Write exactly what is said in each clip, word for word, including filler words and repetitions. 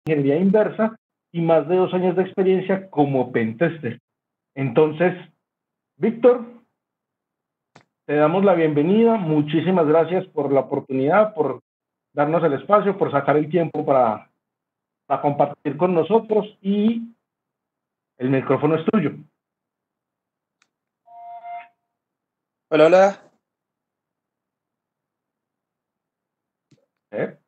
ingeniería inversa y más de dos años de experiencia como pentester. Entonces, Víctor, te damos la bienvenida. Muchísimas gracias por la oportunidad, por darnos el espacio, por sacar el tiempo para, para compartir con nosotros y el micrófono es tuyo. Hola, hola. ¿Eh?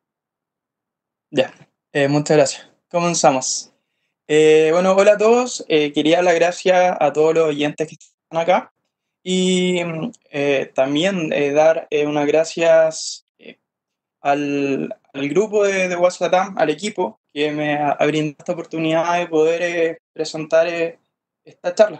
Ya, eh, muchas gracias. Comenzamos. Eh, bueno, hola a todos. Eh, quería dar las gracias a todos los oyentes que están acá y mm, eh, también eh, dar eh, unas gracias eh, al, al grupo de, de WhatsApp, al equipo, que me ha, ha brindado esta oportunidad de poder eh, presentar eh, esta charla.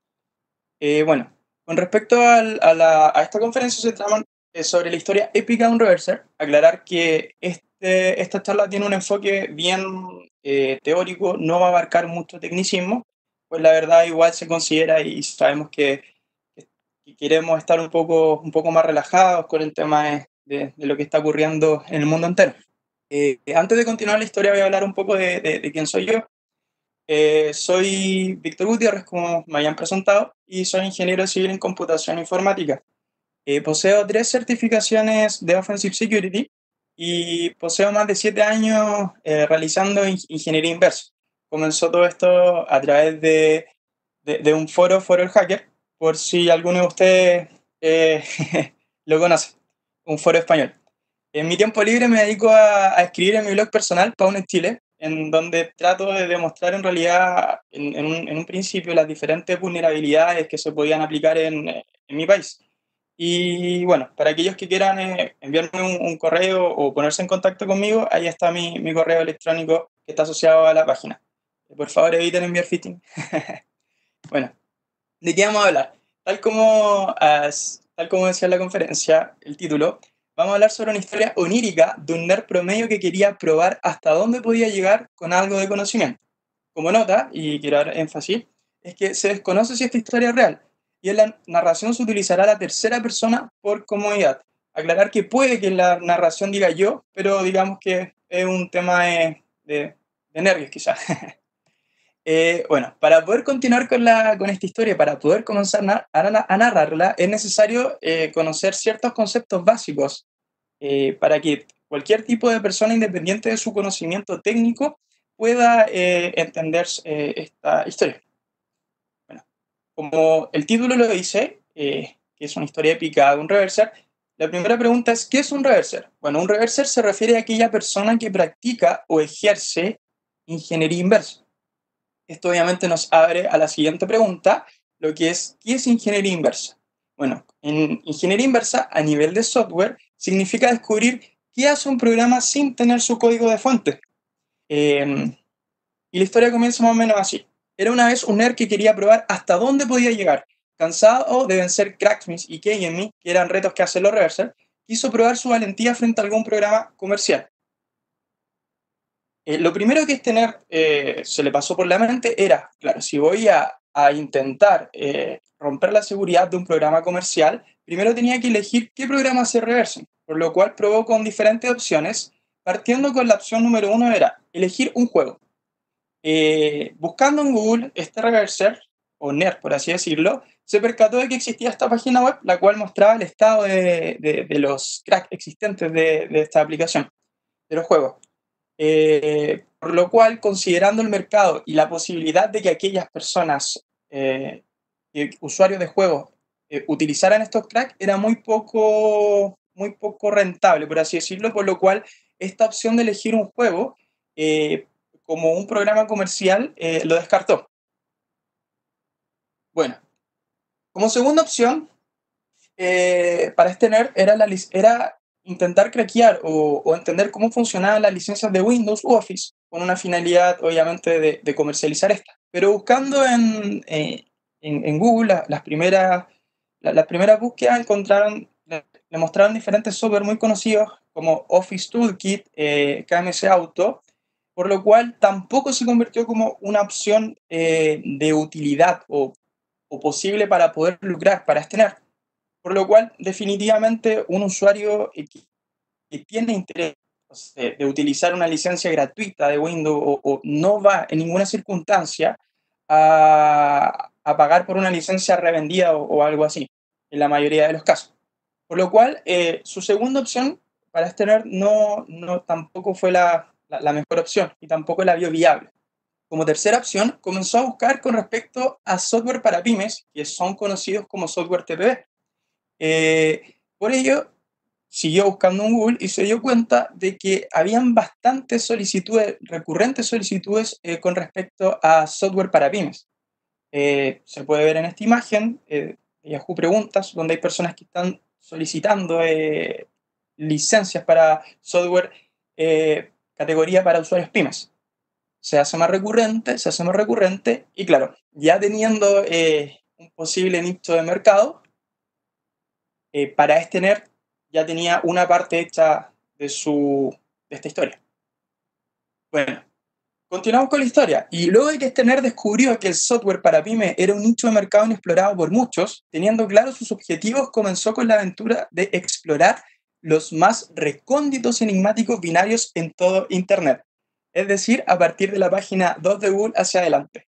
Eh, bueno, con respecto al- a, la- a esta conferencia se trata eh, sobre la historia épica de un reverser, aclarar que este, esta charla tiene un enfoque bien eh, teórico, no va a abarcar mucho tecnicismo, pues la verdad igual se considera y sabemos que, que queremos estar un poco, un poco más relajados con el tema de, de- de lo que está ocurriendo en el mundo entero. Eh, antes de continuar la historia voy a hablar un poco de, de- de quién soy yo. Eh, soy Víctor Gutiérrez, como me hayan presentado, y soy ingeniero civil en computación informática. Eh, poseo tres certificaciones de Offensive Security y poseo más de siete años eh, realizando in- ingeniería inversa. Comenzó todo esto a través de, de, de un foro, Foro el Hacker, por si alguno de ustedes eh, lo conoce, un foro español. En mi tiempo libre me dedico a, a escribir en mi blog personal, Paunet Chile, en donde trato de demostrar en realidad, en, en, un, en un principio, las diferentes vulnerabilidades que se podían aplicar en, en mi país. Y bueno, para aquellos que quieran eh, enviarme un, un correo o ponerse en contacto conmigo, ahí está mi, mi correo electrónico que está asociado a la página. Por favor, eviten enviar phishing. Bueno, ¿de qué vamos a hablar? Tal como, as- tal como decía en la conferencia, el título, vamos a hablar sobre una historia onírica de un nerd promedio que quería probar hasta dónde podía llegar con algo de conocimiento. Como nota, y quiero dar énfasis, es que se desconoce si esta historia es real, y en la narración se utilizará la tercera persona por comodidad. Aclarar que puede que la narración diga yo, pero digamos que es un tema de, de, de nervios quizás. Eh, bueno, para poder continuar con, la, con esta historia, para poder comenzar a, a, a narrarla, es necesario eh, conocer ciertos conceptos básicos eh, para que cualquier tipo de persona, independiente de su conocimiento técnico, pueda eh, entender eh, esta historia. Bueno, como el título lo dice, eh, que es una historia épica de un reverser, la primera pregunta es, ¿qué es un reverser? Bueno, un reverser se refiere a aquella persona que practica o ejerce ingeniería inversa. Esto obviamente nos abre a la siguiente pregunta, lo que es, ¿qué es ingeniería inversa? Bueno, en ingeniería inversa a nivel de software significa descubrir qué hace un programa sin tener su código de fuente. Eh, y la historia comienza más o menos así. Era una vez un nerd que quería probar hasta dónde podía llegar. Cansado de vencer Cracksmith y K M E, que eran retos que hacen los reversers, quiso probar su valentía frente a algún programa comercial. Eh, lo primero que es tener, eh, se le pasó por la mente era, claro, si voy a, a intentar eh, romper la seguridad de un programa comercial, primero tenía que elegir qué programa se reversen, por lo cual probó con diferentes opciones, partiendo con la opción número uno era elegir un juego. Eh, buscando en Google este reverser, o nerd por así decirlo, se percató de que existía esta página web, la cual mostraba el estado de, de, de los cracks existentes de, de esta aplicación, de los juegos. Eh, por lo cual, considerando el mercado y la posibilidad de que aquellas personas, eh, usuarios de juegos, eh, utilizaran estos cracks, era muy poco, muy poco rentable, por así decirlo, por lo cual esta opción de elegir un juego eh, como un programa comercial eh, lo descartó. Bueno, como segunda opción, eh, para este nerd era, la, era intentar craquear o, o, entender cómo funcionaban las licencias de Windows u Office, con una finalidad obviamente de, de comercializar esta. Pero buscando en, eh, en, en Google la, las, primeras, la, las primeras búsquedas encontraron, le, le mostraron diferentes software muy conocidos como Office Toolkit, eh, K M S Auto, por lo cual tampoco se convirtió como una opción eh, de utilidad o, o posible para poder lucrar, para este nerd. Por lo cual, definitivamente, un usuario que tiene interés, o de, de utilizar una licencia gratuita de Windows o, o no va en ninguna circunstancia a, a pagar por una licencia revendida o, o algo así, en la mayoría de los casos. Por lo cual, eh, su segunda opción para este nerd no, no tampoco fue la, la, la mejor opción y tampoco la vio viable. Como tercera opción, comenzó a buscar con respecto a software para pymes, que son conocidos como software T P B. Eh, por ello, siguió buscando en Google y se dio cuenta de que habían bastantes solicitudes, recurrentes solicitudes eh, con respecto a software para pymes. Eh, se puede ver en esta imagen, eh, Yahoo Preguntas, donde hay personas que están solicitando eh, licencias para software eh, categoría para usuarios pymes. Se hace más recurrente, se hace más recurrente y claro, ya teniendo eh, un posible nicho de mercado, eh, para este nerd ya tenía una parte hecha de, su, de esta historia. Bueno, continuamos con la historia. Y luego de que este nerd descubrió que el software para pyme era un nicho de mercado inexplorado por muchos, teniendo claros sus objetivos, comenzó con la aventura de explorar los más recónditos enigmáticos binarios en todo Internet. Es decir, a partir de la página dos de Google hacia adelante.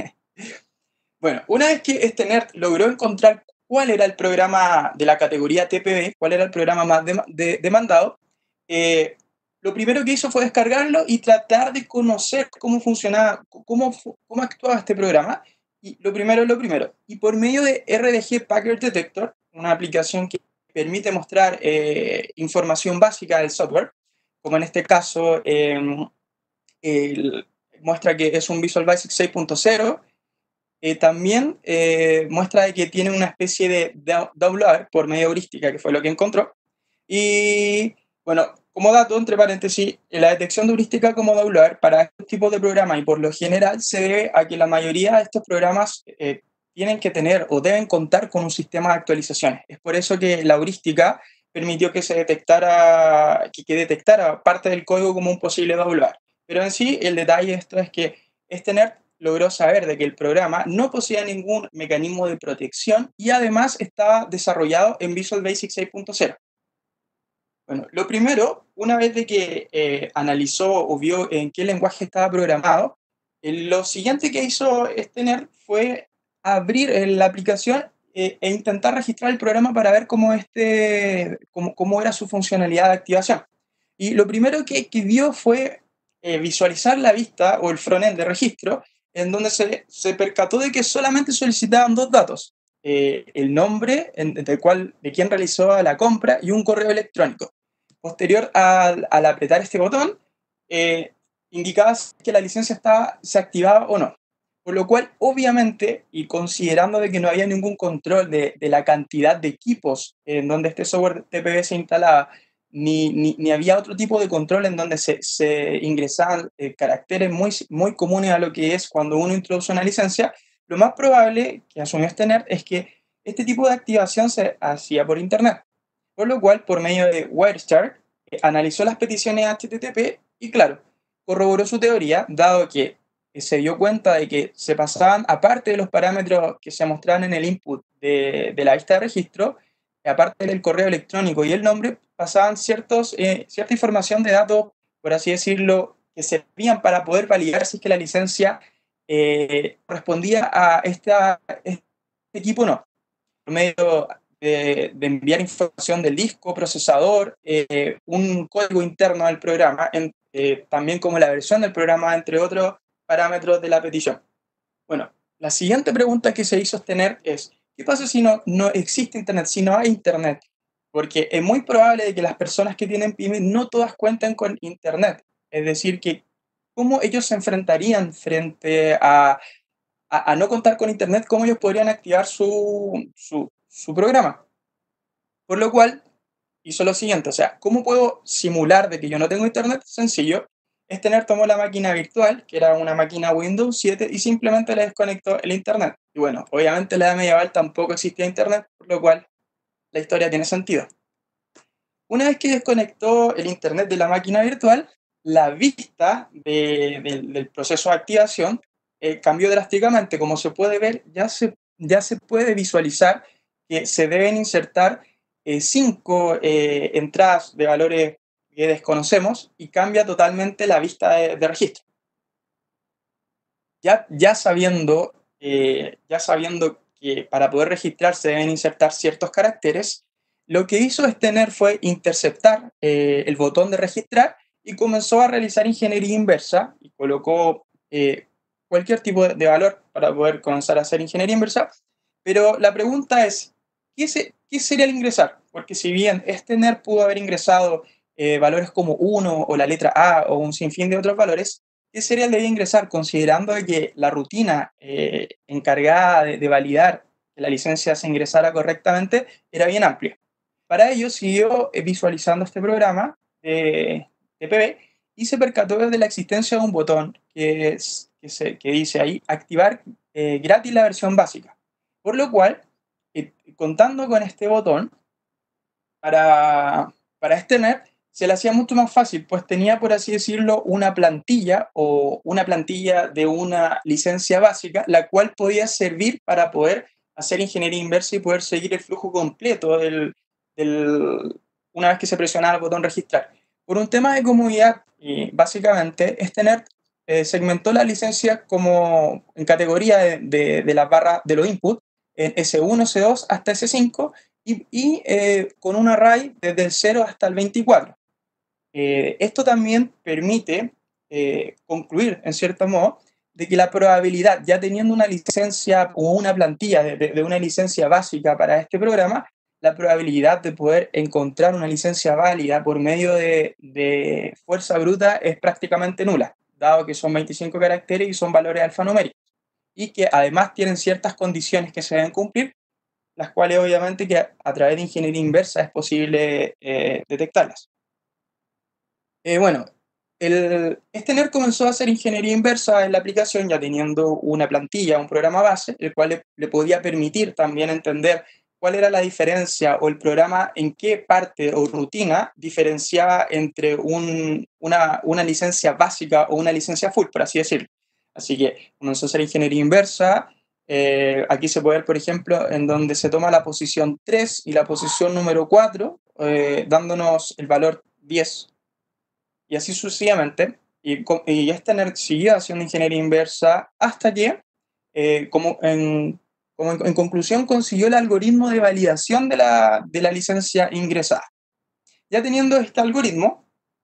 Bueno, una vez que este nerd logró encontrar cuál era el programa de la categoría T P B, cuál era el programa más de, de, demandado, eh, lo primero que hizo fue descargarlo y tratar de conocer cómo funcionaba, cómo, cómo actuaba este programa. Y lo primero es lo primero. Y por medio de R D G Packet Detector, una aplicación que permite mostrar eh, información básica del software, como en este caso eh, el, muestra que es un Visual Basic seis punto cero, eh, también eh, muestra de que tiene una especie de download por medio heurística, que fue lo que encontró. Y bueno, como dato, entre paréntesis, la detección de heurística como download para estos tipos de programas y por lo general se debe a que la mayoría de estos programas eh, tienen que tener o deben contar con un sistema de actualizaciones. Es por eso que la heurística permitió que se detectara, que, que detectara parte del código como un posible download. Pero en sí, el detalle de esto es que este nerd logró saber de que el programa no poseía ningún mecanismo de protección y además estaba desarrollado en Visual Basic seis punto cero. Bueno, lo primero, una vez de que eh, analizó o vio en qué lenguaje estaba programado, eh, lo siguiente que hizo este nerd fue abrir eh, la aplicación eh, e intentar registrar el programa para ver cómo, este, cómo, cómo era su funcionalidad de activación. Y lo primero que, que vio fue eh, visualizar la vista o el frontend de registro, en donde se, se percató de que solamente solicitaban dos datos, eh, el nombre en, del cual, de quien realizó la compra y un correo electrónico. Posterior al, al apretar este botón, eh, indicaba que la licencia estaba, se activaba o no. Por lo cual, obviamente, y considerando de que no había ningún control de, de la cantidad de equipos en donde este software T P B se instalaba, ni, ni, ni había otro tipo de control en donde se, se ingresaban eh, caracteres muy, muy comunes a lo que es cuando uno introduce una licencia, lo más probable que asumió este nerd es que este tipo de activación se hacía por Internet. Por lo cual, por medio de Wireshark, eh, analizó las peticiones H T T P y, claro, corroboró su teoría, dado que eh, se dio cuenta de que se pasaban, aparte de los parámetros que se mostraban en el input de, de la vista de registro, aparte del correo electrónico y el nombre, pasaban ciertos, eh, cierta información de datos, por así decirlo, que servían para poder validar si es que la licencia eh, correspondía a esta, este equipo o no. Por medio de, de enviar información del disco, procesador, eh, un código interno del programa, en, eh, también como la versión del programa, entre otros parámetros de la petición. Bueno, la siguiente pregunta que se hizo sostener es, ¿qué pasa si no, no existe Internet, si no hay Internet? Porque es muy probable de que las personas que tienen pymes no todas cuenten con Internet. Es decir, que cómo ellos se enfrentarían frente a, a, a no contar con Internet, cómo ellos podrían activar su, su, su programa. Por lo cual, hizo lo siguiente, o sea, ¿cómo puedo simular de que yo no tengo Internet? Sencillo, este nerd tomó la máquina virtual, que era una máquina Windows siete, y simplemente le desconectó el Internet. Y bueno, obviamente en la edad medieval tampoco existía Internet, por lo cual la historia tiene sentido. Una vez que desconectó el Internet de la máquina virtual, la vista de, de, del proceso de activación eh, cambió drásticamente. Como se puede ver, ya se, ya se puede visualizar que se deben insertar eh, cinco eh, entradas de valores que desconocemos y cambia totalmente la vista de, de registro. Ya, ya, sabiendo, eh, ya sabiendo que para poder registrar se deben insertar ciertos caracteres, lo que hizo Stener fue interceptar eh, el botón de registrar y comenzó a realizar ingeniería inversa y colocó eh, cualquier tipo de valor para poder comenzar a hacer ingeniería inversa. Pero la pregunta es, ¿qué, se, qué sería el ingresar? Porque si bien Stener pudo haber ingresado eh, valores como uno o la letra A o un sinfín de otros valores, ¿qué serial debía ingresar? Considerando que la rutina eh, encargada de, de validar que la licencia se ingresara correctamente era bien amplia. Para ello siguió visualizando este programa de T P B y se percató de la existencia de un botón que, es, que, se, que dice ahí, activar eh, gratis la versión básica. Por lo cual, eh, contando con este botón, para, para Stener se le hacía mucho más fácil, pues tenía, por así decirlo, una plantilla o una plantilla de una licencia básica, la cual podía servir para poder hacer ingeniería inversa y poder seguir el flujo completo del, del, una vez que se presionaba el botón registrar. Por un tema de comodidad, y básicamente, Stener eh, segmentó la licencia como en categoría de, de, de las barras de los inputs, en ese uno, ese dos hasta ese cinco, y, y eh, con un array desde el cero hasta el veinticuatro. Eh, esto también permite eh, concluir, en cierto modo, de que la probabilidad, ya teniendo una licencia o una plantilla de, de, de una licencia básica para este programa, la probabilidad de poder encontrar una licencia válida por medio de, de fuerza bruta es prácticamente nula, dado que son veinticinco caracteres y son valores alfanuméricos, y que además tienen ciertas condiciones que se deben cumplir, las cuales obviamente que a, a través de ingeniería inversa es posible eh, detectarlas. Eh, bueno, el, Stener comenzó a hacer ingeniería inversa en la aplicación ya teniendo una plantilla, un programa base, el cual le, le podía permitir también entender cuál era la diferencia o el programa en qué parte o rutina diferenciaba entre un, una, una licencia básica o una licencia full, por así decirlo. Así que comenzó a hacer ingeniería inversa. Eh, aquí se puede ver, por ejemplo, en donde se toma la posición tres y la posición número cuatro, eh, dándonos el valor diez. Y así sucesivamente. Y, y Stener siguió haciendo ingeniería inversa hasta que, eh, como, en, como en, en conclusión, consiguió el algoritmo de validación de la, de la licencia ingresada. Ya teniendo este algoritmo,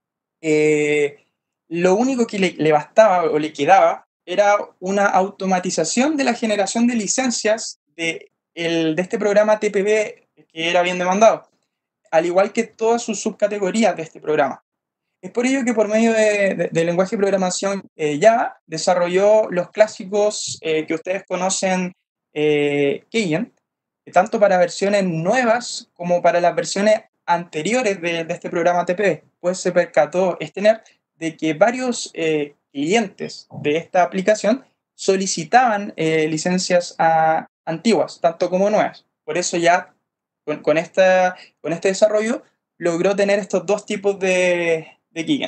eh, lo único que le, le bastaba o le quedaba era una automatización de la generación de licencias de, el, de este programa T P B que era bien demandado, al igual que todas sus subcategorías de este programa. Es por ello que por medio de, de, de lenguaje de programación eh, Java desarrolló los clásicos eh, que ustedes conocen, eh, Keygen, tanto para versiones nuevas como para las versiones anteriores de, de este programa T P B. Pues se percató Stener de que varios eh, clientes de esta aplicación solicitaban eh, licencias a, antiguas, tanto como nuevas. Por eso ya con, con, esta, con este desarrollo logró tener estos dos tipos de, de Keygen.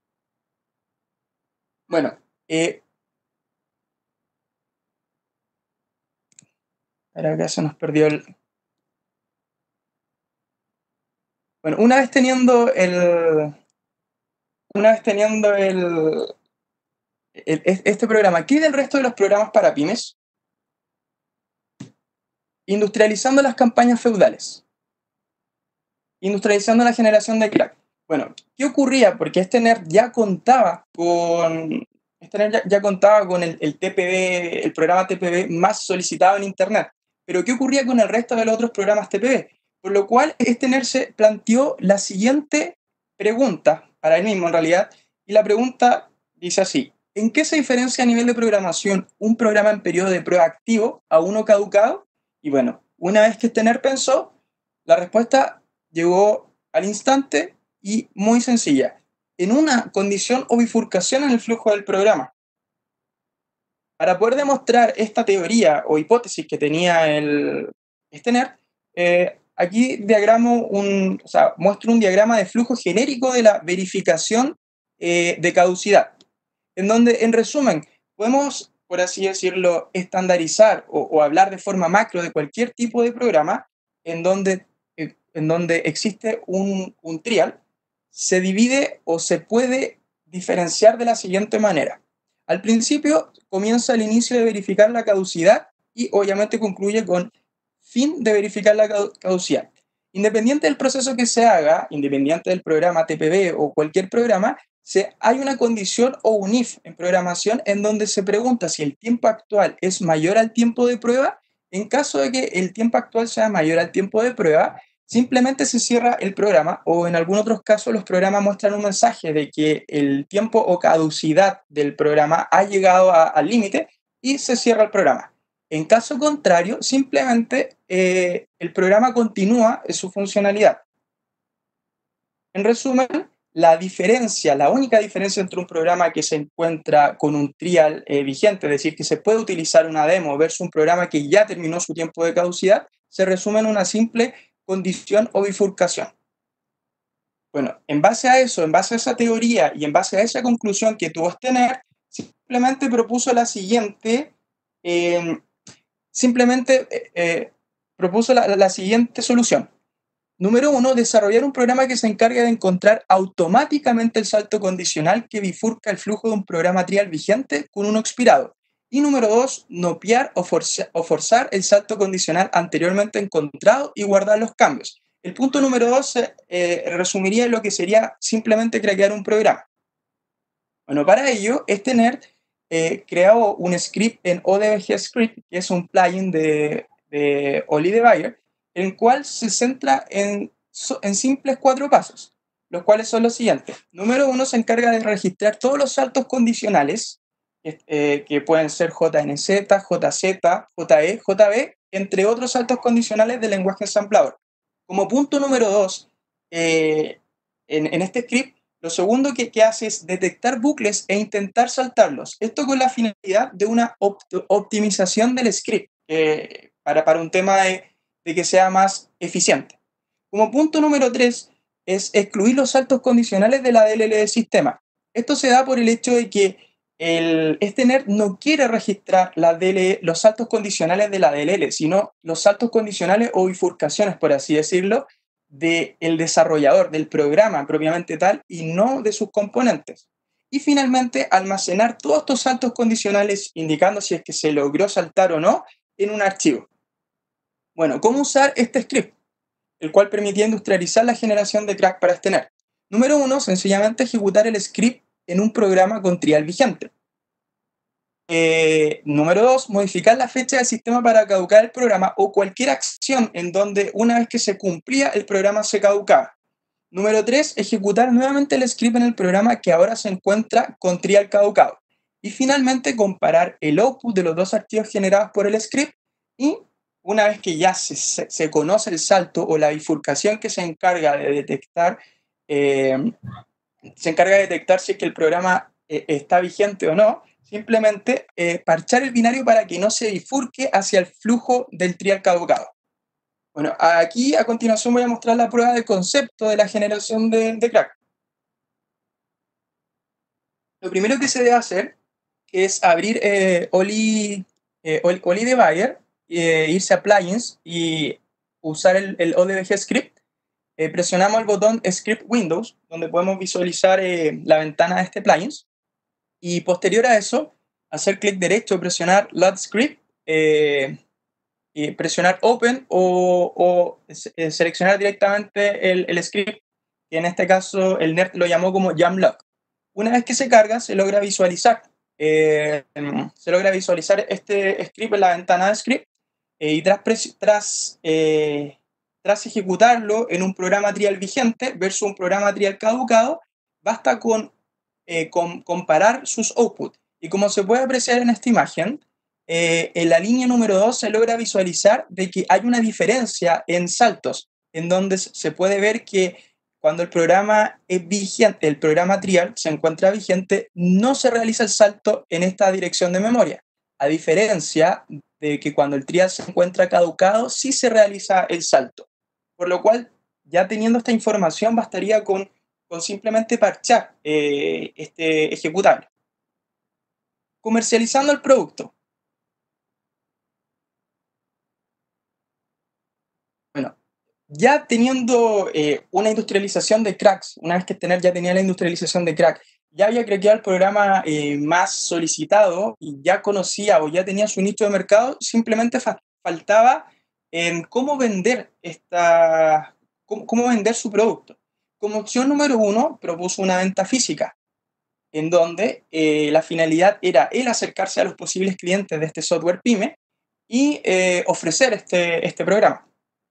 Bueno, eh, ahora acá se nos perdió el... Bueno, una vez teniendo el... Una vez teniendo el, el este programa, ¿qué del resto de los programas para pymes? Industrializando las campañas feudales. Industrializando la generación de crack. Bueno, ¿qué ocurría? Porque Stener ya contaba con... Stener ya, ya contaba con el, el T P B, el programa T P B más solicitado en Internet. Pero ¿qué ocurría con el resto de los otros programas T P B? Por lo cual, Stener se planteó la siguiente pregunta, para él mismo en realidad, y la pregunta dice así: ¿en qué se diferencia a nivel de programación un programa en periodo de prueba activo a uno caducado? Y bueno, una vez que Stener pensó, la respuesta llegó al instante y muy sencilla: en una condición o bifurcación en el flujo del programa. Para poder demostrar esta teoría o hipótesis que tenía el Stener, eh, aquí diagramo un, o sea, muestro un diagrama de flujo genérico de la verificación eh, de caducidad, en donde, en resumen, podemos, por así decirlo, estandarizar o, o hablar de forma macro de cualquier tipo de programa en donde, eh, en donde existe un, un trial, se divide o se puede diferenciar de la siguiente manera. Al principio comienza el inicio de verificar la caducidad y obviamente concluye con fin de verificar la caducidad. Independiente del proceso que se haga, independiente del programa T P B o cualquier programa, se, hay una condición o un if en programación en donde se pregunta si el tiempo actual es mayor al tiempo de prueba. En caso de que el tiempo actual sea mayor al tiempo de prueba, simplemente se cierra el programa, o en algunos otros casos los programas muestran un mensaje de que el tiempo o caducidad del programa ha llegado a, al límite y se cierra el programa. En caso contrario, simplemente eh, el programa continúa en su funcionalidad. En resumen, la diferencia, la única diferencia entre un programa que se encuentra con un trial eh, vigente, es decir, que se puede utilizar una demo versus un programa que ya terminó su tiempo de caducidad, se resume en una simple condición o bifurcación. Bueno, en base a eso, en base a esa teoría y en base a esa conclusión que tuvo Steiner, simplemente propuso la siguiente, eh, simplemente eh, eh, propuso la, la siguiente solución. Número uno, desarrollar un programa que se encargue de encontrar automáticamente el salto condicional que bifurca el flujo de un programa trial vigente con uno expirado. Y número dos, nopear o, forza, o forzar el salto condicional anteriormente encontrado y guardar los cambios. El punto número dos eh, resumiría en lo que sería simplemente crear un programa. Bueno, para ello, Steiner eh, creó un script en O D B G Script, que es un plugin de, de Oli de Bayer, el cual se centra en, en simples cuatro pasos, los cuales son los siguientes. Número uno, se encarga de registrar todos los saltos condicionales, eh, que pueden ser J N Z, J Z, J E, J B, entre otros saltos condicionales del lenguaje ensamblador. Como punto número dos, eh, en, en este script, lo segundo que, que hace es detectar bucles e intentar saltarlos. Esto con la finalidad de una opt optimización del script, eh, para, para un tema de, de que sea más eficiente. Como punto número tres es excluir los saltos condicionales de la D L L del sistema. Esto se da por el hecho de que el, este nerd no quiere registrar la D L L, los saltos condicionales de la D L L, sino los saltos condicionales o bifurcaciones, por así decirlo, del desarrollador, del programa propiamente tal, y no de sus componentes. Y finalmente, almacenar todos estos saltos condicionales indicando si es que se logró saltar o no en un archivo. Bueno, ¿cómo usar este script? El cual permitía industrializar la generación de crack para Steiner. Número uno, sencillamente ejecutar el script en un programa con trial vigente. Eh, número dos, modificar la fecha del sistema para caducar el programa o cualquier acción en donde una vez que se cumplía el programa se caducaba. Número tres, ejecutar nuevamente el script en el programa que ahora se encuentra con trial caducado. Y finalmente, comparar el output de los dos archivos generados por el script y una vez que ya se, se, se conoce el salto o la bifurcación que se encarga de detectar, eh, se encarga de detectar si es que el programa eh, está vigente o no, simplemente eh, parchar el binario para que no se bifurque hacia el flujo del trial caducado. Bueno, aquí a continuación voy a mostrar la prueba de concepto de la generación de, de crack. Lo primero que se debe hacer es abrir eh, Oli, eh, Oli de Bayer, eh, irse a Plugins y usar el, el O D B G Script. Eh, presionamos el botón Script Windows, donde podemos visualizar eh, la ventana de este plugins. Y posterior a eso, hacer clic derecho, presionar Load Script, eh, y presionar Open o, o eh, seleccionar directamente el, el script, que en este caso el nerd lo llamó como Jamlock. Una vez que se carga, se logra visualizar. Eh, se logra visualizar este script en la ventana de script eh, y tras, tras, eh, tras ejecutarlo en un programa trial vigente versus un programa trial caducado, basta con, eh, con comparar sus outputs. Y como se puede apreciar en esta imagen, eh, en la línea número dos se logra visualizar de que hay una diferencia en saltos, en donde se puede ver que cuando el programa es vigente, el programa trial se encuentra vigente, no se realiza el salto en esta dirección de memoria. A diferencia de que cuando el trial se encuentra caducado, sí se realiza el salto. Por lo cual, ya teniendo esta información, bastaría con, con simplemente parchar eh, este ejecutable. Comercializando el producto. Bueno, ya teniendo eh, una industrialización de cracks, una vez que Stener ya tenía la industrialización de crack, ya había craqueado el programa eh, más solicitado y ya conocía o ya tenía su nicho de mercado, simplemente fa faltaba en cómo vender esta, cómo, cómo vender su producto. Como opción número uno, propuso una venta física, en donde eh, la finalidad era el acercarse a los posibles clientes de este software PyME y eh, ofrecer este, este programa.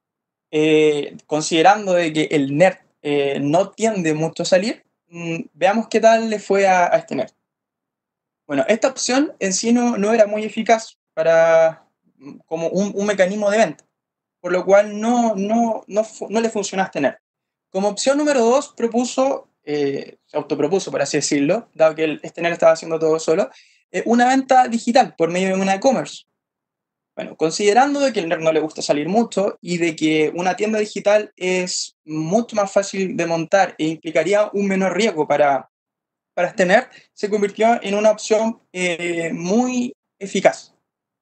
Eh, considerando de que el nerd eh, no tiende mucho a salir, mmm, veamos qué tal le fue a, a este nerd. Bueno, esta opción en sí no, no era muy eficaz para, como un, un mecanismo de venta, por lo cual no, no, no, no le funcionó a este nerd. Como opción número dos, propuso, eh, se autopropuso, por así decirlo, dado que el, este nerd estaba haciendo todo solo, eh, una venta digital por medio de una e-commerce. Bueno, considerando de que al nerd no le gusta salir mucho y de que una tienda digital es mucho más fácil de montar e implicaría un menor riesgo para, para este nerd, se convirtió en una opción eh, muy eficaz.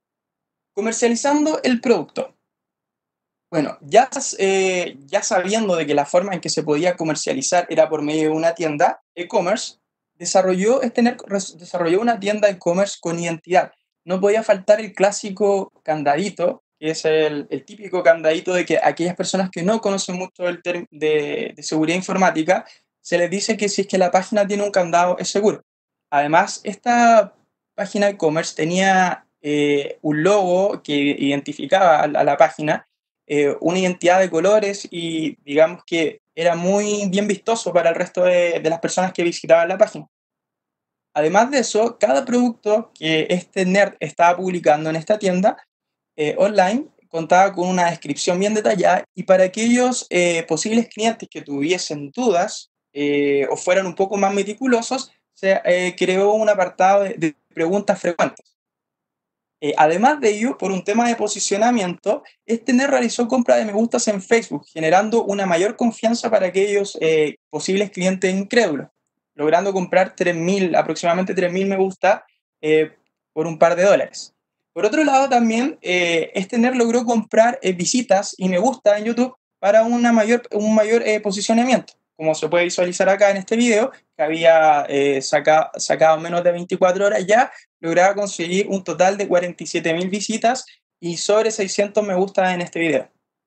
Comercializando el producto. Bueno, ya, eh, ya sabiendo de que la forma en que se podía comercializar era por medio de una tienda e-commerce, desarrolló, este nerd desarrolló una tienda e-commerce con identidad. No podía faltar el clásico candadito, que es el, el típico candadito de que aquellas personas que no conocen mucho el de, de seguridad informática, se les dice que si es que la página tiene un candado es seguro. Además, esta página e-commerce tenía eh, un logo que identificaba a la, a la página, eh, una identidad de colores y digamos que era muy bien vistoso para el resto de, de las personas que visitaban la página. Además de eso, cada producto que este nerd estaba publicando en esta tienda eh, online contaba con una descripción bien detallada y para aquellos eh, posibles clientes que tuviesen dudas eh, o fueran un poco más meticulosos, se eh, creó un apartado de, de preguntas frecuentes. Eh, además de ello, por un tema de posicionamiento, este nerd realizó compra de me gustas en Facebook, generando una mayor confianza para aquellos eh, posibles clientes incrédulos, logrando comprar tres mil, aproximadamente tres mil me gusta eh, por un par de dólares. Por otro lado, también eh, este nerd logró comprar eh, visitas y me gusta en YouTube para una mayor, un mayor eh, posicionamiento. Como se puede visualizar acá en este video, que había eh, saca, sacado menos de veinticuatro horas ya, lograba conseguir un total de cuarenta y siete mil visitas y sobre seiscientos me gusta en este video.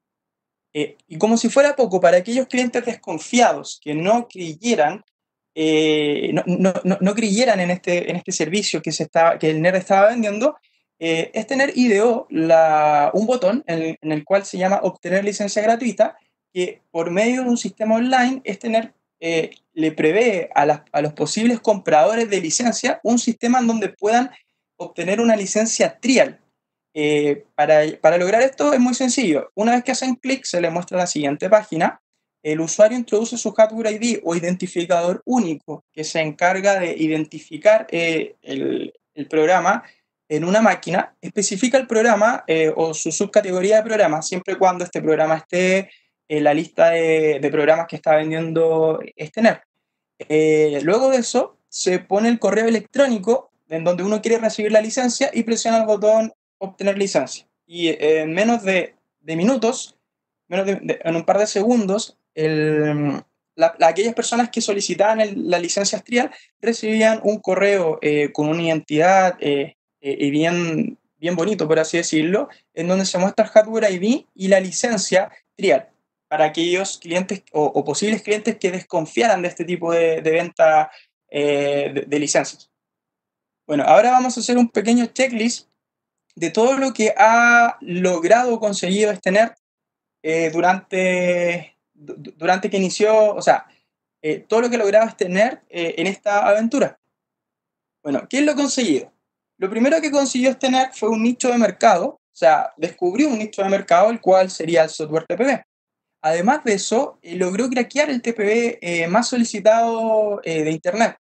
Eh, y como si fuera poco, para aquellos clientes desconfiados que no creyeran, eh, no, no, no, no, creyeran en este, en este servicio que, se estaba, que el nerd estaba vendiendo, eh, este nerd ideó la, un botón en, en el cual se llama obtener licencia gratuita, que por medio de un sistema online, este nerd eh, le prevé a, las, a los posibles compradores de licencia un sistema en donde puedan obtener una licencia trial. Eh, para, para lograr esto es muy sencillo. Una vez que hacen clic, se les muestra la siguiente página. El usuario introduce su hardware I D o identificador único que se encarga de identificar eh, el, el programa en una máquina, especifica el programa eh, o su subcategoría de programa, siempre y cuando este programa esté en la lista de, de programas que está vendiendo este nerd. Eh, luego de eso, se pone el correo electrónico en donde uno quiere recibir la licencia y presiona el botón obtener licencia. Y eh, en menos de, de minutos, menos de, de, en un par de segundos, el, la, la, aquellas personas que solicitaban el, la licencia trial recibían un correo eh, con una identidad eh, eh, bien, bien bonito, por así decirlo, en donde se muestra el hardware I D y la licencia trial para aquellos clientes o, o posibles clientes que desconfiaran de este tipo de, de venta eh, de, de licencias. Bueno, ahora vamos a hacer un pequeño checklist de todo lo que ha logrado conseguido este nerd eh, durante, durante que inició, o sea, eh, todo lo que lograba este nerd eh, en esta aventura. Bueno, ¿qué es lo conseguido? Lo primero que consiguió este nerd fue un nicho de mercado, o sea, descubrió un nicho de mercado, el cual sería el software T P B. Además de eso, eh, logró craquear el T P B eh, más solicitado eh, de Internet.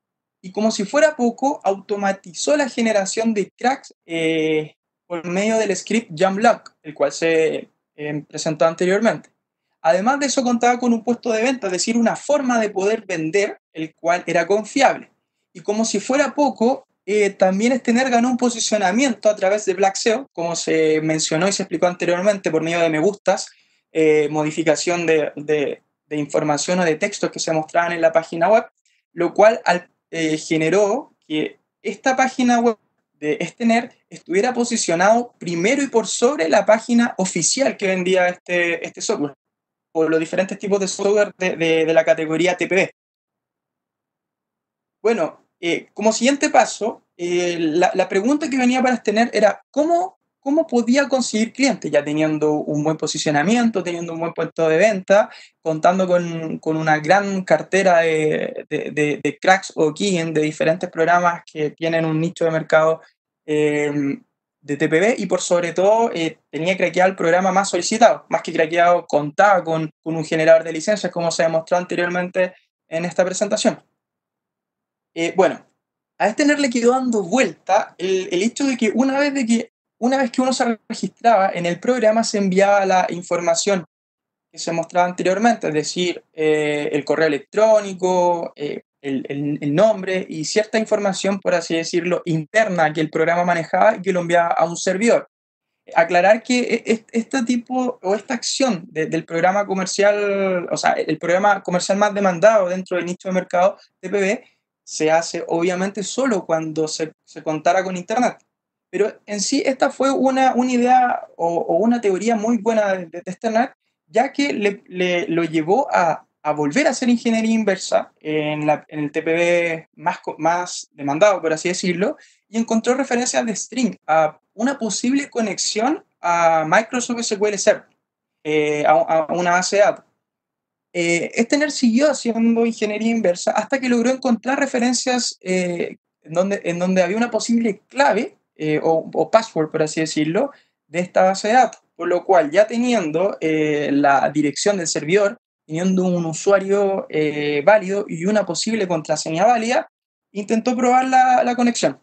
Y como si fuera poco, automatizó la generación de cracks eh, por medio del script JumLock, el cual se eh, presentó anteriormente. Además de eso, contaba con un puesto de venta, es decir, una forma de poder vender, el cual era confiable. Y como si fuera poco, eh, también este nerd ganó un posicionamiento a través de Black S E O, como se mencionó y se explicó anteriormente por medio de me gustas, eh, modificación de, de, de información o de textos que se mostraban en la página web, lo cual al, eh, generó que esta página web de Stener estuviera posicionado primero y por sobre la página oficial que vendía este, este software, o los diferentes tipos de software de, de, de la categoría T P B. Bueno, eh, como siguiente paso, eh, la, la, pregunta que venía para Stener era ¿cómo, cómo podía conseguir clientes? Ya teniendo un buen posicionamiento, teniendo un buen puesto de venta, contando con, con una gran cartera de, de, de, de cracks o keygen de diferentes programas que tienen un nicho de mercado eh, de T P B y por sobre todo eh, tenía craqueado el programa más solicitado, más que craqueado contaba con, con un generador de licencias como se demostró anteriormente en esta presentación. Eh, bueno, a Stener le quedó dando vuelta el, el hecho de que una vez, de que una vez que uno se registraba en el programa se enviaba la información que se mostraba anteriormente, es decir, eh, el correo electrónico, eh, el, el, el nombre y cierta información, por así decirlo, interna que el programa manejaba y que lo enviaba a un servidor. Aclarar que este tipo o esta acción de, del programa comercial, o sea, el programa comercial más demandado dentro del nicho de mercado T P B, se hace obviamente solo cuando se, se contara con Internet. Pero en sí esta fue una, una idea o, o una teoría muy buena de, de Stener, ya que le, le, lo llevó a, a volver a hacer ingeniería inversa en, la, en el T P B más, más demandado, por así decirlo, y encontró referencias de string a una posible conexión a Microsoft S Q L Server, eh, a, a una base de datos. Eh, Stener siguió haciendo ingeniería inversa hasta que logró encontrar referencias eh, en, donde, en donde había una posible clave eh, o, o password, por así decirlo, de esta base de datos. Por lo cual, ya teniendo eh, la dirección del servidor, teniendo un usuario eh, válido y una posible contraseña válida, intentó probar la, la conexión.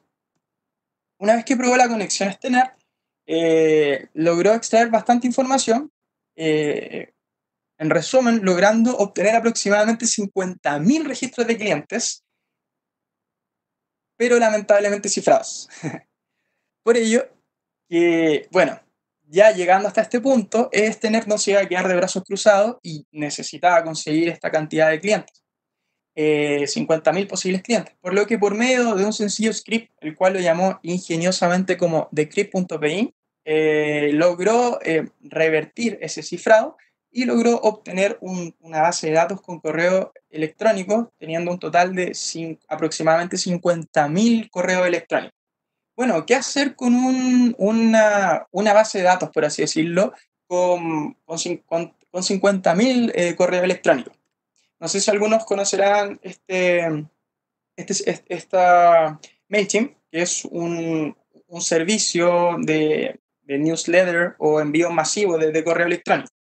Una vez que probó la conexión Stener, eh, logró extraer bastante información. Eh, en resumen, logrando obtener aproximadamente cincuenta mil registros de clientes, pero lamentablemente cifrados. Por ello, que, bueno, ya llegando hasta este punto, Stener no se iba a quedar de brazos cruzados y necesitaba conseguir esta cantidad de clientes. Eh, cincuenta mil posibles clientes, por lo que por medio de un sencillo script, el cual lo llamó ingeniosamente como decrypt.py, eh, logró eh, revertir ese cifrado y logró obtener un, una base de datos con correo electrónico, teniendo un total de cinco, aproximadamente cincuenta mil correos electrónicos. Bueno, ¿qué hacer con un, una, una base de datos, por así decirlo, con, con, con cincuenta mil eh, correos electrónicos? No sé si algunos conocerán este, este, esta MailChimp, que es un, un servicio de, de newsletter o envío masivo de, de correo electrónico.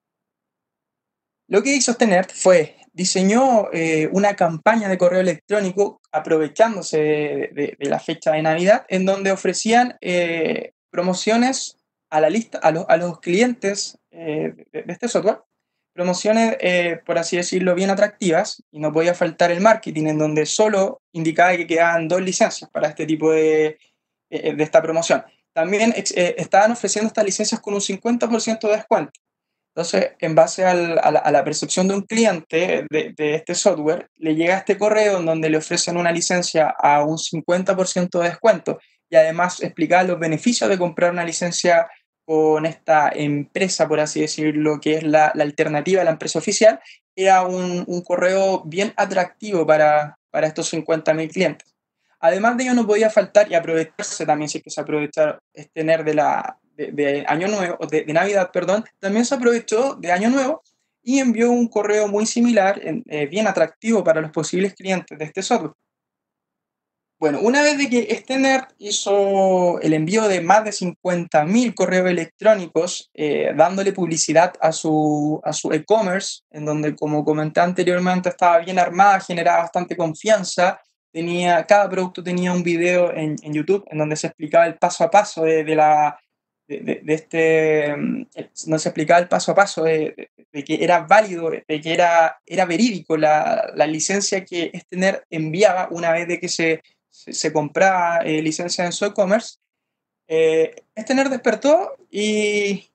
Lo que hizo Stener fue diseñó eh, una campaña de correo electrónico aprovechándose de, de, de, la fecha de Navidad, en donde ofrecían eh, promociones a la lista, a, lo, a los clientes eh, de, de este software, promociones, eh, por así decirlo, bien atractivas, y no podía faltar el marketing, en donde solo indicaba que quedaban dos licencias para este tipo de, eh, de esta promoción. También eh, estaban ofreciendo estas licencias con un cincuenta por ciento de descuento. Entonces, en base al, a, la, a, la, percepción de un cliente de, de este software, le llega este correo en donde le ofrecen una licencia a un cincuenta por ciento de descuento y además explicar los beneficios de comprar una licencia con esta empresa, por así decirlo, que es la, la alternativa a la empresa oficial. Era un, un correo bien atractivo para, para estos cincuenta mil clientes. Además de ello, no podía faltar y aprovecharse también, si es que se aprovechar, es tener de la de, de Año Nuevo, de, de Navidad, perdón, también se aprovechó de Año Nuevo y envió un correo muy similar, eh, bien atractivo para los posibles clientes de este software. Bueno, una vez de que Stener hizo el envío de más de cincuenta mil correos electrónicos, eh, dándole publicidad a su, a su e-commerce, en donde, como comenté anteriormente, estaba bien armada, generaba bastante confianza, tenía, cada producto tenía un video en, en YouTube en donde se explicaba el paso a paso de, de la... De, de, de este, no se explicaba el paso a paso de, de, de que era válido, de que era, era verídico la, la licencia que Stener enviaba una vez de que se, se, se compraba eh, licencia en su e-commerce. Eh, Stener despertó y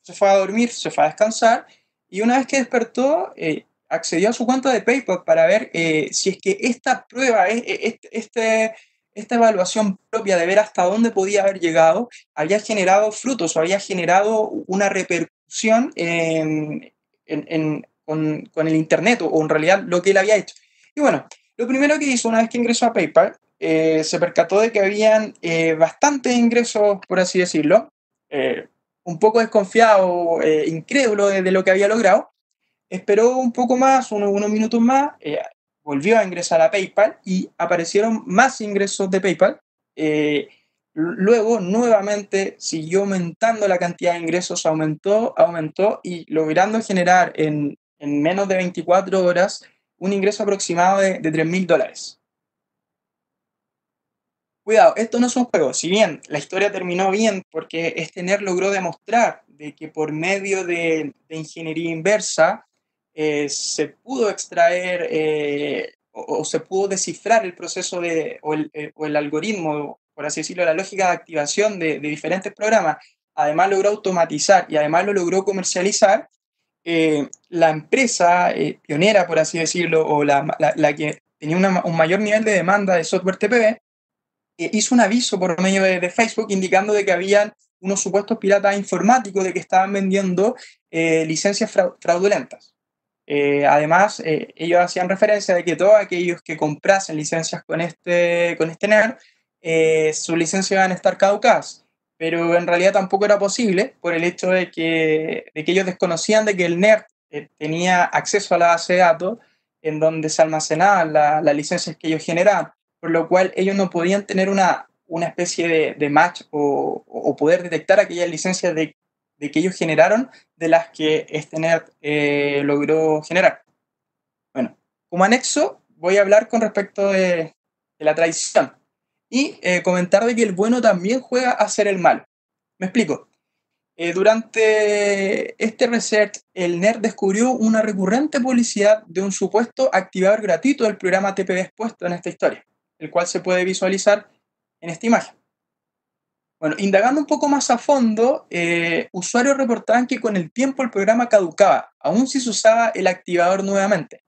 se fue a dormir, se fue a descansar, y una vez que despertó, eh, accedió a su cuenta de PayPal para ver eh, si es que esta prueba, este, este, esta evaluación propia de ver hasta dónde podía haber llegado, había generado frutos o había generado una repercusión en, en, en, con, con el Internet, o, o en realidad lo que él había hecho. Y bueno, lo primero que hizo una vez que ingresó a PayPal, eh, se percató de que habían eh, bastantes ingresos, por así decirlo, eh, un poco desconfiado, eh, incrédulo de, de lo que había logrado. Esperó un poco más, unos, unos minutos más, eh, volvió a ingresar a PayPal y aparecieron más ingresos de PayPal. Eh, luego, nuevamente, siguió aumentando la cantidad de ingresos, aumentó, aumentó y logrando generar en, en menos de veinticuatro horas un ingreso aproximado de, de tres mil dólares. Cuidado, esto no es un juego. Si bien la historia terminó bien porque este nerd logró demostrar de que por medio de, de ingeniería inversa eh, se pudo extraer eh, o, o, se pudo descifrar el proceso de, o, el, eh, o el algoritmo, por así decirlo, la lógica de activación de, de diferentes programas. Además logró automatizar y además lo logró comercializar. Eh, la empresa eh, pionera, por así decirlo, o la, la, la que tenía una, un mayor nivel de demanda de software T P B, hizo un aviso por medio de, de Facebook indicando de que habían unos supuestos piratas informáticos de que estaban vendiendo eh, licencias fraudulentas. Eh, además, eh, ellos hacían referencia de que todos aquellos que comprasen licencias con este, con este nerd, eh, sus licencias iban a estar caducadas. Pero en realidad tampoco era posible por el hecho de que, de que ellos desconocían de que el nerd eh, tenía acceso a la base de datos en donde se almacenaban la, las licencias que ellos generaban, por lo cual ellos no podían tener una, una especie de, de match o, o poder detectar aquellas licencias de, de que ellos generaron de las que este nerd eh, logró generar. Bueno, como anexo voy a hablar con respecto de, de la traición y eh, comentar de que el bueno también juega a ser el malo. Me explico. Eh, durante este research, el nerd descubrió una recurrente publicidad de un supuesto activador gratuito del programa T P B expuesto en esta historia, el cual se puede visualizar en esta imagen. Bueno, indagando un poco más a fondo, eh, usuarios reportaban que con el tiempo el programa caducaba, aun si se usaba el activador nuevamente.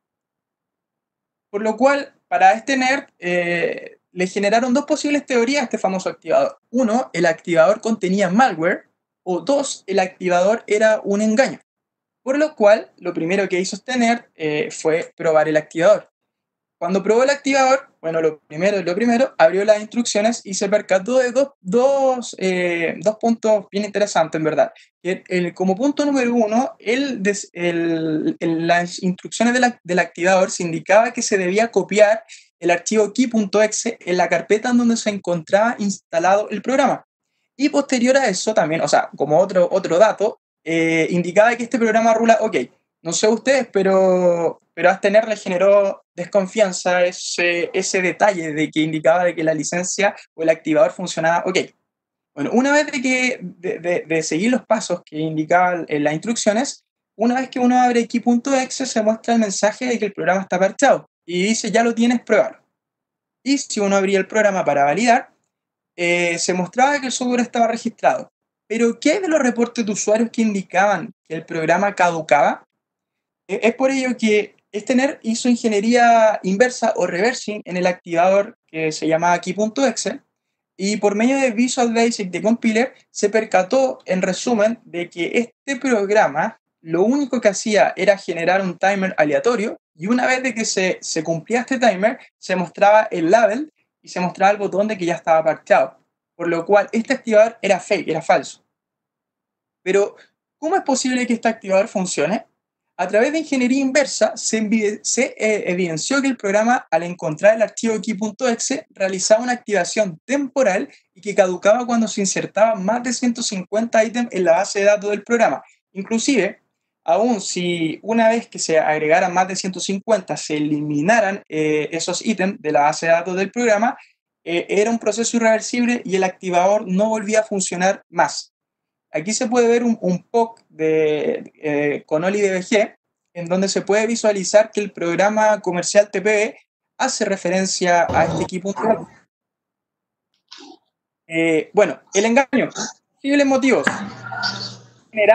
Por lo cual, para este nerd, eh, le generaron dos posibles teorías a este famoso activador. Uno, el activador contenía malware, o dos, el activador era un engaño. Por lo cual, lo primero que hizo este nerd eh, fue probar el activador. Cuando probó el activador, bueno, lo primero, lo primero, abrió las instrucciones y se percató de dos, dos, eh, dos puntos bien interesantes, en verdad. El, el, como punto número uno, el, el, el, las instrucciones de la, del activador se indicaba que se debía copiar el archivo key.exe en la carpeta en donde se encontraba instalado el programa. Y posterior a eso también, o sea, como otro, otro dato, eh, indicaba que este programa rula, ok, no sé ustedes, pero, pero a este nerd le generó desconfianza ese, ese detalle de que indicaba de que la licencia o el activador funcionaba ok. Bueno, una vez de, que, de, de, de seguir los pasos que indicaban en las instrucciones, una vez que uno abre key.exe se muestra el mensaje de que el programa está parchado y dice ya lo tienes, pruébalo. Y si uno abría el programa para validar, eh, se mostraba que el software estaba registrado. Pero ¿qué hay de los reportes de usuarios que indicaban que el programa caducaba? Es por ello que este nerd hizo ingeniería inversa o reversing en el activador que se llamaba key.exe y por medio de Visual Basic de Compiler se percató, en resumen, de que este programa lo único que hacía era generar un timer aleatorio y una vez de que se, se cumplía este timer se mostraba el label y se mostraba el botón de que ya estaba parcheado, por lo cual este activador era fake, era falso. Pero, ¿cómo es posible que este activador funcione? A través de ingeniería inversa se, se eh, evidenció que el programa, al encontrar el archivo key.exe, realizaba una activación temporal y que caducaba cuando se insertaban más de ciento cincuenta ítems en la base de datos del programa. Inclusive, aún si una vez que se agregaran más de ciento cincuenta se eliminaran eh, esos ítems de la base de datos del programa, eh, era un proceso irreversible y el activador no volvía a funcionar más. Aquí se puede ver un, un P O C de, eh, con OllyDbg, en donde se puede visualizar que el programa comercial T P B hace referencia a este equipo. Eh, bueno, el engaño. Posibles motivos. Generar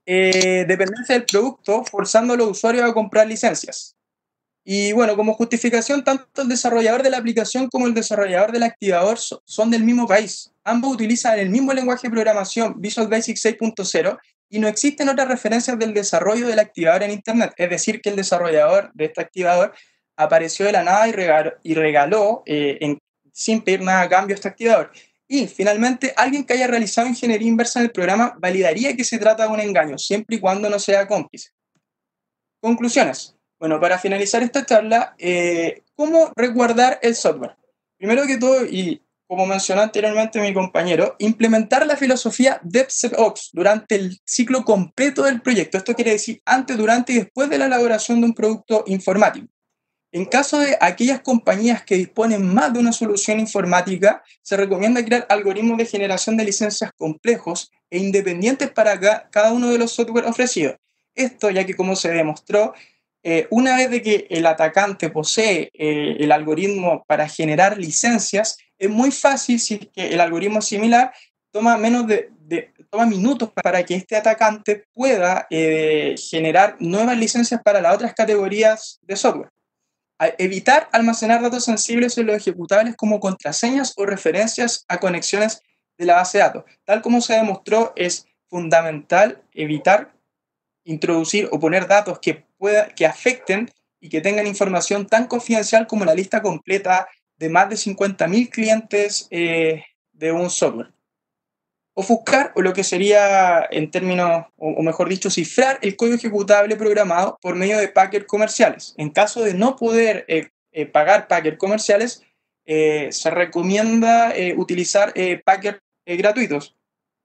eh, dependencia del producto, forzando a los usuarios a comprar licencias. Y bueno, como justificación, tanto el desarrollador de la aplicación como el desarrollador del activador son del mismo país. Ambos utilizan el mismo lenguaje de programación Visual Basic seis punto cero y no existen otras referencias del desarrollo del activador en Internet. Es decir, que el desarrollador de este activador apareció de la nada y regaló, y regaló eh, en, sin pedir nada a cambio este activador. Y finalmente, alguien que haya realizado ingeniería inversa en el programa validaría que se trata de un engaño, siempre y cuando no sea cómplice. Conclusiones. Bueno, para finalizar esta charla, eh, ¿cómo resguardar el software? Primero que todo, y como mencionó anteriormente mi compañero, implementar la filosofía DevSecOps durante el ciclo completo del proyecto. Esto quiere decir antes, durante y después de la elaboración de un producto informático. En caso de aquellas compañías que disponen más de una solución informática, se recomienda crear algoritmos de generación de licencias complejos e independientes para cada uno de los software ofrecidos. Esto ya que, como se demostró, eh, una vez de que el atacante posee eh, el algoritmo para generar licencias, es muy fácil, si es que el algoritmo es similar, toma menos de, de toma minutos para que este atacante pueda eh, generar nuevas licencias para las otras categorías de software. Evitar almacenar datos sensibles en los ejecutables como contraseñas o referencias a conexiones de la base de datos. Tal como se demostró, es fundamental evitar introducir o poner datos que, pueda, que afecten y que tengan información tan confidencial como la lista completa de más de cincuenta mil clientes eh, de un software. Ofuscar, o lo que sería en términos, o mejor dicho, cifrar el código ejecutable programado por medio de packers comerciales. En caso de no poder eh, eh, pagar packers comerciales, eh, se recomienda eh, utilizar eh, packers eh, gratuitos.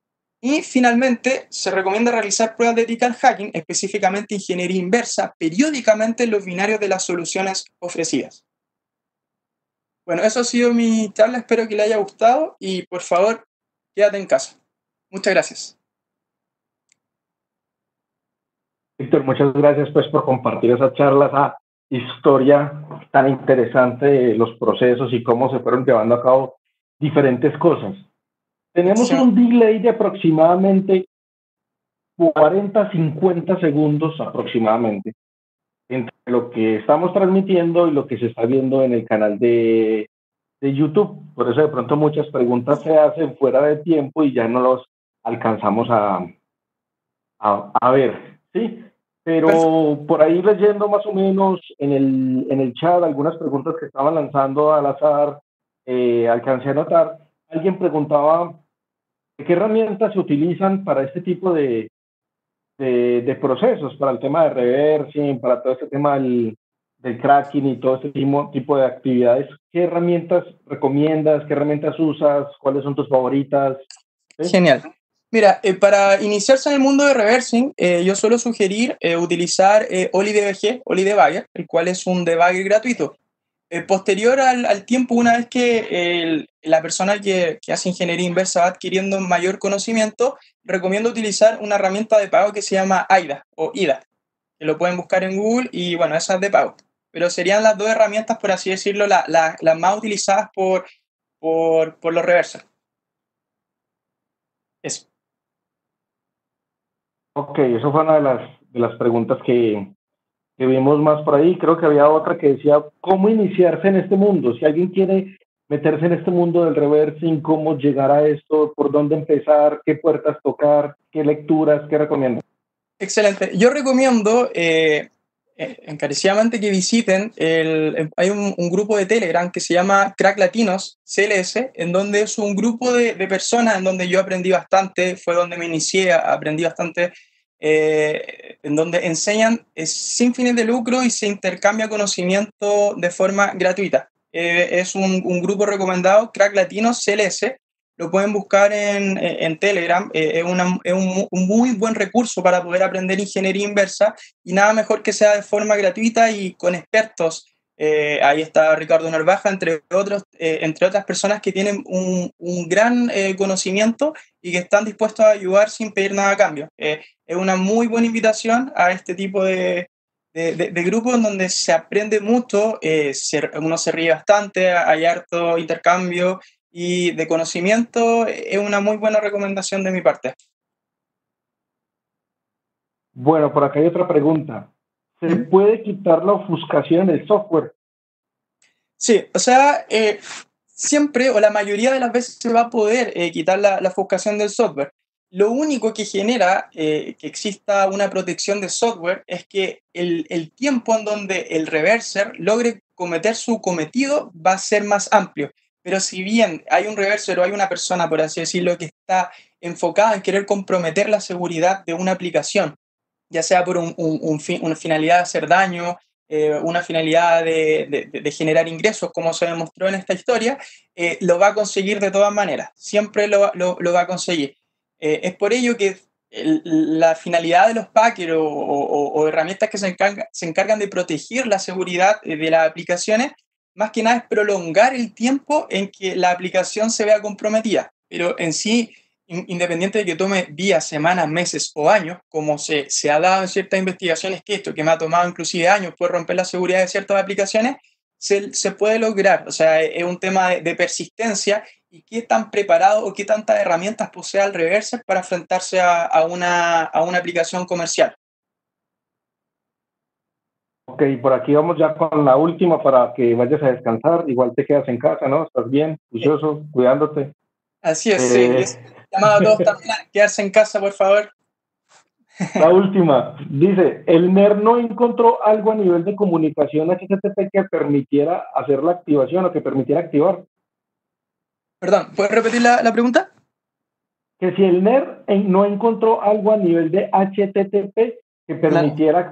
Y finalmente, se recomienda realizar pruebas de ethical hacking, específicamente ingeniería inversa, periódicamente en los binarios de las soluciones ofrecidas. Bueno, eso ha sido mi charla, espero que le haya gustado y por favor, quédate en casa. Muchas gracias. Víctor, muchas gracias pues por compartir esa charla, esa historia tan interesante de los procesos y cómo se fueron llevando a cabo diferentes cosas. Tenemos un delay de aproximadamente cuarenta a cincuenta segundos aproximadamente entre lo que estamos transmitiendo y lo que se está viendo en el canal de, de YouTube. Por eso de pronto muchas preguntas se hacen fuera de tiempo y ya no los alcanzamos a, a, a ver, ¿sí? Pero Perfecto. Por ahí leyendo más o menos en el, en el chat algunas preguntas que estaban lanzando al azar, eh, alcancé a notar, alguien preguntaba qué herramientas se utilizan para este tipo de, de, de procesos, para el tema de reversing, para todo este tema del, del cracking y todo este tipo, tipo de actividades. ¿Qué herramientas recomiendas? ¿Qué herramientas usas? ¿Cuáles son tus favoritas? ¿Sí? Genial. Mira, eh, para iniciarse en el mundo de reversing, eh, yo suelo sugerir eh, utilizar eh, OliDBG, OliDebugger, el cual es un debugger gratuito. Eh, posterior al, al tiempo, una vez que el, la persona que, que hace ingeniería inversa va adquiriendo mayor conocimiento, recomiendo utilizar una herramienta de pago que se llama AIDA o IDA, que lo pueden buscar en Google y bueno, esa es de pago. Pero serían las dos herramientas, por así decirlo, la, la, las más utilizadas por, por, por los reversers. Eso. Ok, eso fue una de las, de las preguntas que, que vimos más por ahí. Creo que había otra que decía, ¿cómo iniciarse en este mundo? Si alguien quiere meterse en este mundo del reversing, ¿cómo llegar a esto? ¿Por dónde empezar? ¿Qué puertas tocar? ¿Qué lecturas? ¿Qué recomiendas? Excelente. Yo recomiendo eh, encarecidamente que visiten, el, hay un, un grupo de Telegram que se llama Crack Latinos, C L S, en donde es un grupo de, de personas en donde yo aprendí bastante, fue donde me inicié, aprendí bastante, eh, en donde enseñan eh, sin fines de lucro y se intercambia conocimiento de forma gratuita. Eh, es un, un grupo recomendado, Crack Latinos, C L S, lo pueden buscar en, en Telegram, eh, es, una, es un, un muy buen recurso para poder aprender ingeniería inversa y nada mejor que sea de forma gratuita y con expertos. Eh, ahí está Ricardo Narvaja, entre, otros, eh, entre otras personas que tienen un, un gran eh, conocimiento y que están dispuestos a ayudar sin pedir nada a cambio. Eh, es una muy buena invitación a este tipo de, de, de, de grupos en donde se aprende mucho, eh, se, uno se ríe bastante, hay harto intercambio y de conocimiento. Es una muy buena recomendación de mi parte. Bueno, por acá hay otra pregunta. ¿Se ¿Mm? puede quitar la ofuscación en el software? Sí, o sea, eh, siempre o la mayoría de las veces se va a poder eh, quitar la, la ofuscación del software. Lo único que genera eh, que exista una protección de software es que el, el tiempo en donde el reverser logre cometer su cometido va a ser más amplio. Pero si bien hay un reverser o hay una persona, por así decirlo, que está enfocada en querer comprometer la seguridad de una aplicación, ya sea por un, un, un fin, una finalidad de hacer daño, eh, una finalidad de, de, de, generar ingresos, como se demostró en esta historia, eh, lo va a conseguir de todas maneras, siempre lo, lo, lo va a conseguir. Eh, es por ello que el, la finalidad de los packers o, o, o, herramientas que se, encarga, se encargan de proteger la seguridad de las aplicaciones, más que nada es prolongar el tiempo en que la aplicación se vea comprometida, pero en sí, independiente de que tome días, semanas, meses o años, como se, se ha dado en ciertas investigaciones que esto, que me ha tomado inclusive años, puede romper la seguridad de ciertas aplicaciones, se, se puede lograr. O sea, es un tema de, de persistencia y qué tan preparado o qué tantas herramientas posee el reverser para enfrentarse a, a, una, a una aplicación comercial. Ok, por aquí vamos ya con la última para que vayas a descansar. Igual te quedas en casa, ¿no? Estás bien, juicioso, cuidándote. Así es, sí. Eh, Es llamado a todos también a quedarse en casa, por favor. La última, dice, el N E R no encontró algo a nivel de comunicación H T T P que permitiera hacer la activación o que permitiera activar. Perdón, ¿puedes repetir la, la pregunta? Que si el N E R no encontró algo a nivel de H T T P que Claro. permitiera